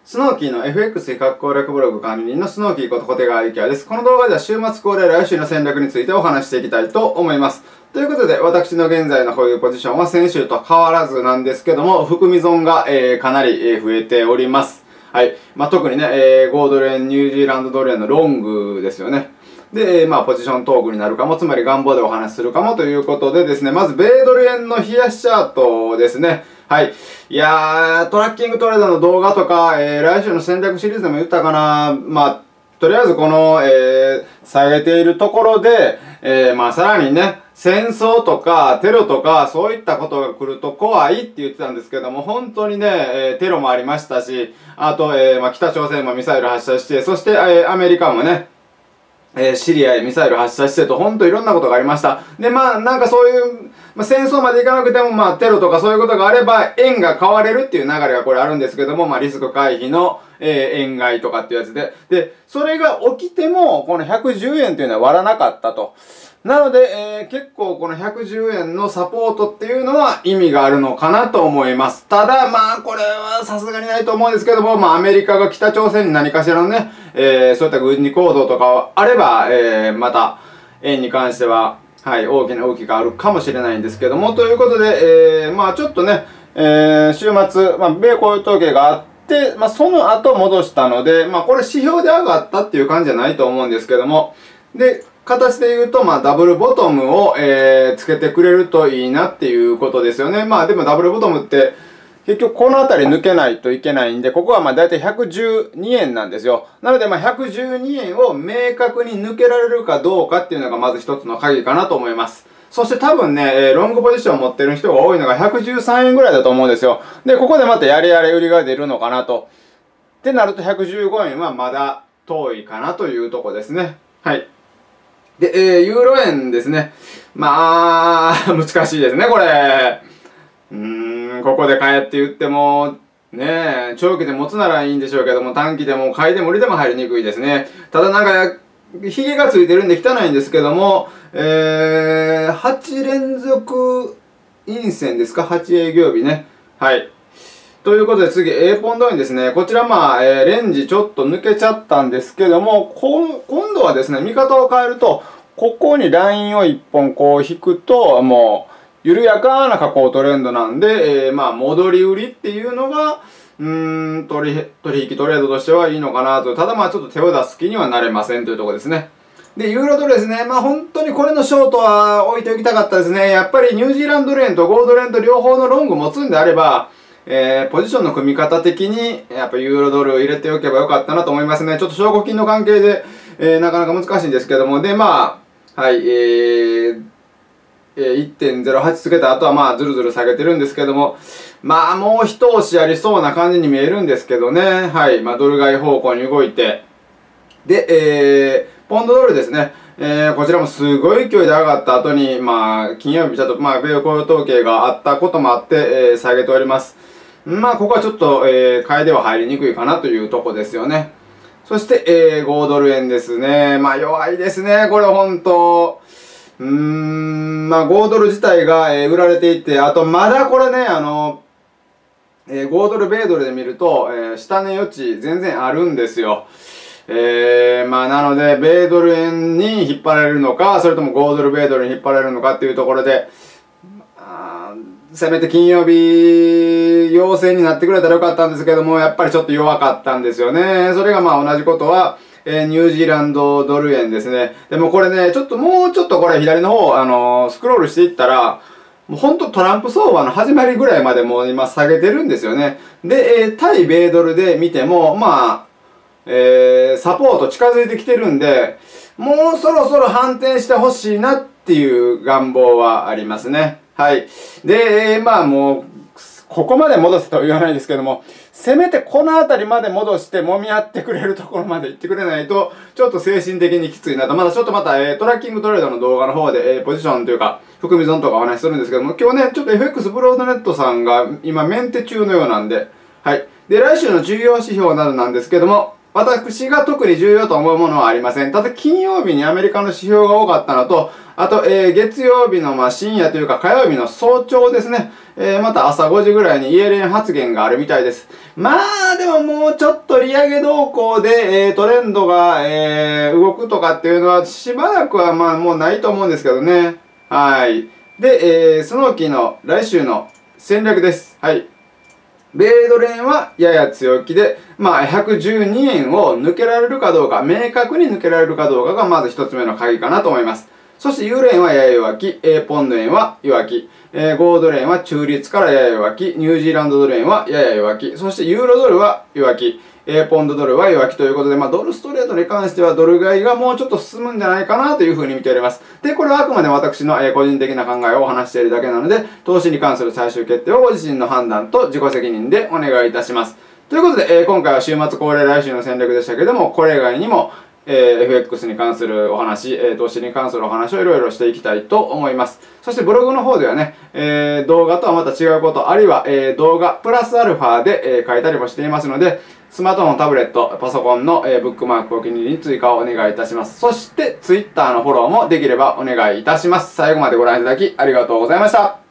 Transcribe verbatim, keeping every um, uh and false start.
スノーキーの エフエックス 比較攻略ブログ管理人のスノーキーこと小手川幸也です。この動画では週末恒例来週の戦略についてお話していきたいと思います。ということで、私の現在の保有ポジションは先週と変わらずなんですけども、含み損が、えー、かなり増えております。はい。まあ、特にね、えー、ごドル円、ニュージーランドドル円のロングですよね。で、まあ、ポジショントークになるかも、つまり願望でお話しするかもということでですね、まず、米ドル円の冷やしチャートですね。はい。いやー、トラッキングトレードの動画とか、えー、来週の戦略シリーズでも言ったかな。まあ、とりあえずこの、えー、下げているところで、えー、まあ、さらにね、戦争とかテロとかそういったことが来ると怖いって言ってたんですけども、本当にね、えー、テロもありましたし、あと、えー、まあ、北朝鮮もミサイル発射して、そして、えー、アメリカもね、えー、シリアへミサイル発射してと、ほんといろんなことがありました。で、まあ、なんかそういう、まあ、戦争までいかなくても、まあ、テロとかそういうことがあれば、円が買われるっていう流れがこれあるんですけども、まあ、リスク回避の、えー、円買いとかっていうやつで。で、それが起きても、このひゃくじゅうえんっていうのは割らなかったと。なので、えー、結構このひゃくじゅうえんのサポートっていうのは意味があるのかなと思います。ただ、まあ、これはさすがにないと思うんですけども、まあ、アメリカが北朝鮮に何かしらのね、えー、そういった軍事行動とかあれば、えー、また、円に関しては、はい、大きな動きがあるかもしれないんですけども、ということで、えー、まあ、ちょっとね、えー、週末、まあ、米雇用統計があって、まあ、その後戻したので、まあ、これ指標で上がったっていう感じじゃないと思うんですけども、で、形で言うと、まあ、ダブルボトムを、えー、つけてくれるといいなっていうことですよね。まあ、でもダブルボトムって、結局この辺り抜けないといけないんで、ここはまあ、だいたいひゃくじゅうにえんなんですよ。なので、まあ、ひゃくじゅうにえんを明確に抜けられるかどうかっていうのがまず一つの鍵かなと思います。そして多分ね、えー、ロングポジションを持ってる人が多いのがひゃくじゅうさんえんぐらいだと思うんですよ。で、ここでまたやれやれ売りが出るのかなと。ってなるとひゃくじゅうごえんはまだ遠いかなというとこですね。はい。で、えー、ユーロ円ですね。まあ、難しいですね、これ。うーん、ここで買えって言っても、ねえ、長期で持つならいいんでしょうけども、短期でも買いでも売りでも入りにくいですね。ただなんか、ヒゲがついてるんで汚いんですけども、えー、はち連続陰線ですか ?はち 営業日ね。はい。ということで次、A ポンド円ですね。こちらまあ、えー、レンジちょっと抜けちゃったんですけども、こ今度はですね、見方を変えると、ここにラインをいっぽんこう引くと、もう、緩やかな下降トレンドなんで、えー、まあ、戻り売りっていうのが、うーん、取、取引トレードとしてはいいのかなと。ただまあ、ちょっと手を出す気にはなれませんというところですね。で、ユーロドルですね。まあ本当にこれのショートは置いておきたかったですね。やっぱりニュージーランド円とゴールド円と両方のロング持つんであれば、えー、ポジションの組み方的に、やっぱユーロドルを入れておけばよかったなと思いますね。ちょっと証拠金の関係で、えー、なかなか難しいんですけども。で、まあ、はい、えー、えー、いってんゼロはち つけた後はまあ、ずるずる下げてるんですけども、まあ、もう一押しありそうな感じに見えるんですけどね。はい、まあ、ドル買い方向に動いて。で、えー、ポンドドルですね。えー、こちらもすごい勢いで上がった後に、まあ、金曜日ちょっと、まあ、米雇用統計があったこともあって、えー、下げております。まあ、ここはちょっと、えー、買いでは入りにくいかなというとこですよね。そして、えー、ごドル円ですね。まあ、弱いですね。これほんと。うーん、まあ、ごドル自体が、えー、売られていて、あと、まだこれね、あの、えー、ごドル、米ドルで見ると、えー、下値余地全然あるんですよ。えー、まあ、なので、米ドル円に引っ張られるのか、それともごドル、米ドルに引っ張られるのかっていうところで、せめて金曜日、陽性になってくれたらよかったんですけども、やっぱりちょっと弱かったんですよね。それがまあ同じことは、えー、ニュージーランドドル円ですね。でもこれね、ちょっともうちょっとこれ左の方、あのー、スクロールしていったら、もうほんとトランプ相場の始まりぐらいまでもう今下げてるんですよね。で、えー、対米ドルで見ても、まあ、えー、サポート近づいてきてるんで、もうそろそろ反転してほしいなっていう願望はありますね。はい。で、まあもう、ここまで戻せとは言わないですけども、せめてこの辺りまで戻して揉み合ってくれるところまで行ってくれないと、ちょっと精神的にきついなと。まだちょっとまた、えー、トラッキングトレードの動画の方で、えー、ポジションというか、含み損とかお話しするんですけども、今日ね、ちょっと エフエックス ブロードネットさんが今メンテ中のようなんで、はい。で、来週の重要指標などなんですけども、私が特に重要と思うものはありません。ただ金曜日にアメリカの指標が多かったのと、あと、えー、月曜日のまあ深夜というか火曜日の早朝ですね。えー、また朝ごじぐらいにイエレン発言があるみたいです。まあ、でももうちょっり上げ動向で、えー、トレンドが、えー、動くとかっていうのはしばらくはまあもうないと思うんですけどね。はい。で、えー、スノーキーの来週の戦略です。はい。米ドル円はやや強気で、まあ、ひゃくじゅうにえんを抜けられるかどうか、明確に抜けられるかどうかがまず一つ目の鍵かなと思います。そしてユーロ円はやや弱気、えー、ポンド円は弱気、えー、ゴールド円は中立からやや弱気、ニュージーランドドル円はやや弱気、そしてユーロドルは弱気、えー、ポンドドルは弱気ということで、まあ、ドルストレートに関してはドル買いがもうちょっと進むんじゃないかなというふうに見ております。で、これはあくまで私の、えー、個人的な考えをお話しているだけなので、投資に関する最終決定をご自身の判断と自己責任でお願いいたします。ということで、えー、今回は週末恒例来週の戦略でしたけども、これ以外にも、えー、エフエックス に関するお話、えー、投資に関するお話をいろいろしていきたいと思います。そしてブログの方ではね、えー、動画とはまた違うこと、あるいは、えー、動画プラスアルファで、えー、書いたりもしていますので、スマートフォン、タブレット、パソコンの、えー、ブックマークお気に入りに追加をお願いいたします。そして、Twitter のフォローもできればお願いいたします。最後までご覧いただきありがとうございました。